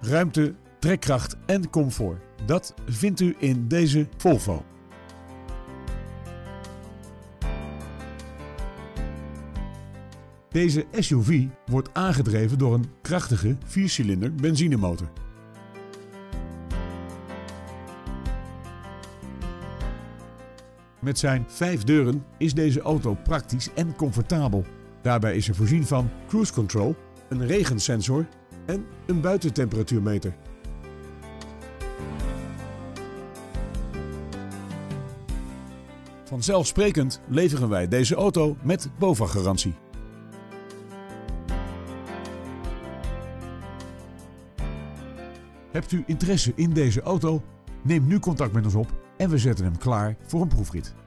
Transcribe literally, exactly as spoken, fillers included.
ruimte, trekkracht en comfort. Dat vindt u in deze Volvo. Deze S U V wordt aangedreven door een krachtige viercilinder benzinemotor. Met zijn vijf deuren is deze auto praktisch en comfortabel. Daarbij is er voorzien van cruise control, een regensensor en een buitentemperatuurmeter. Vanzelfsprekend leveren wij deze auto met BOVAG-garantie. Hebt u interesse in deze auto? Neem nu contact met ons op en we zetten hem klaar voor een proefrit.